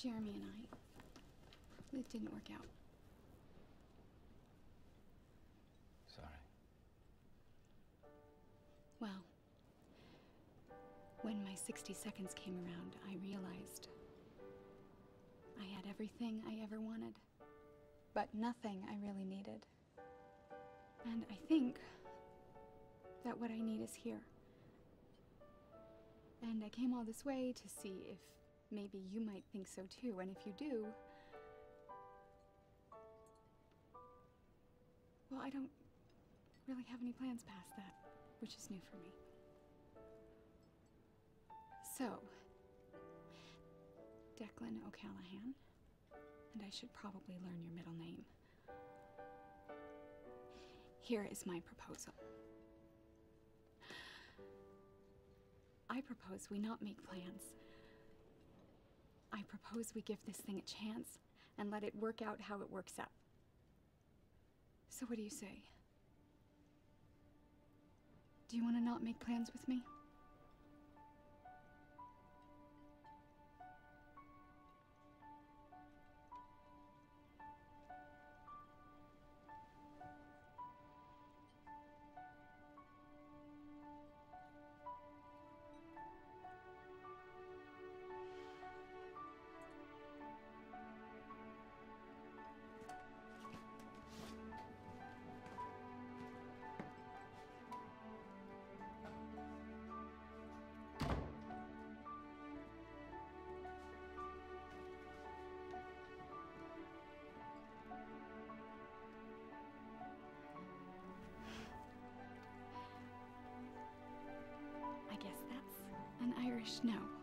Jeremy and I, it didn't work out. Sorry. Well, when my 60 seconds came around, I realized I had everything I ever wanted, but nothing I really needed. And I think that what I need is here. And I came all this way to see if maybe you might think so too, and if you do, well, I don't really have any plans past that, which is new for me. So, Declan O'Callaghan, and I should probably learn your middle name. Here is my proposal. I propose we not make plans. I propose we give this thing a chance and let it work out how it works out. So what do you say? Do you want to not make plans with me? I guess that's an Irish no.